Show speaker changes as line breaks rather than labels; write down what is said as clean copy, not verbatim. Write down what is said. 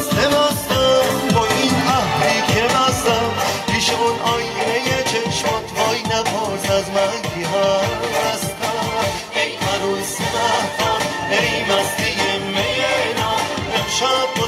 نبستم با این عهدی که بستم پیش اون آینه چشمات وای نپرس از من کی هستم ای عروس مهتاب ای مستی مینا امشب